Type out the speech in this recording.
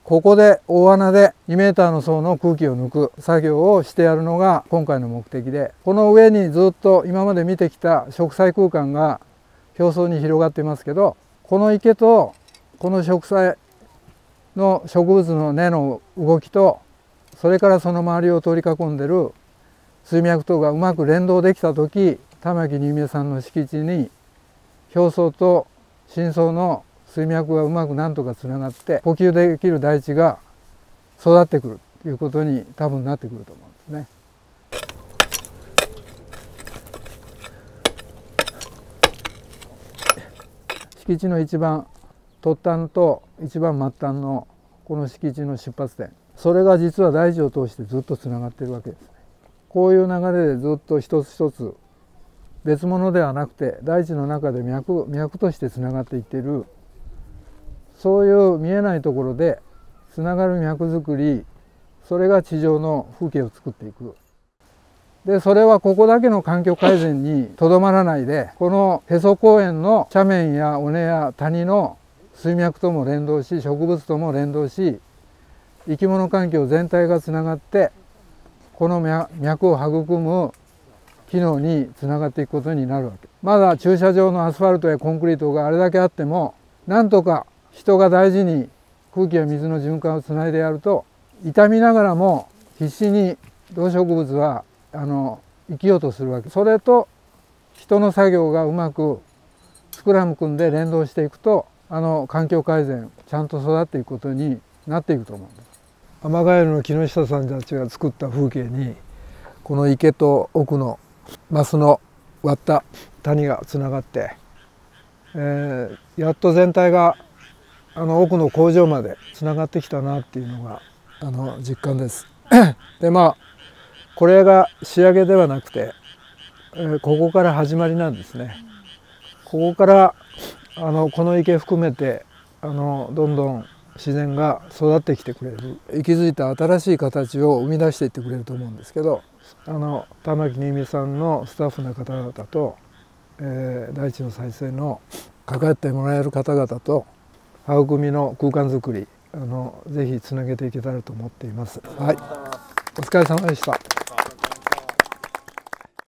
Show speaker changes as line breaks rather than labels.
ここで大穴で2メーターの層の空気を抜く作業をしてやるのが今回の目的で、この上にずっと今まで見てきた植栽空間が表層に広がっていますけど、この池とこの植栽の植物の根の動きと、それからその周りを取り囲んでる水脈とがうまく連動できた時、玉木新芽さんの敷地に表層と深層の水脈がうまくなんとかつながって呼吸できる大地が育ってくるということに多分なってくると思うんですね。敷地の一番突端と一番末端のこの敷地の出発点、それが実は大地を通してずっとつながっているわけですね。こういう流れでずっと一つ一つ別物ではなくて大地の中で脈としてつながっていっている、そういう見えないところでつながる脈づくり、それが地上の風景を作っていく。でそれはここだけの環境改善にとどまらないで、このへそ公園の斜面や尾根や谷の水脈とも連動し、植物とも連動し、生き物環境全体がつながってこの脈を育む機能につながっていくことになるわけ。まだ駐車場のアスファルトやコンクリートがあれだけあっても、なんとか人が大事に空気や水の循環をつないでやると、傷みながらも必死に動植物は生きようとするわけ。それと人の作業がうまくスクラム組んで連動していくと、環境改善ちゃんと育っていくことになっていくと思うんです。アマガエルの木下さんたちが作った風景に、この池と奥のマスの割った谷がつながって、やっと全体が奥の工場までつながってきたなっていうのが実感です。でこれが仕上げではなくて、ここから始まりなんですね。ここからこの池含めてどんどん自然が育ってきてくれる、息づいた新しい形を生み出していってくれると思うんですけど、玉木新芽さんのスタッフの方々と、大地の再生の関わってもらえる方々と育みの空間づくり、ぜひつなげていけたらと思っています。はい、お疲れ様でした。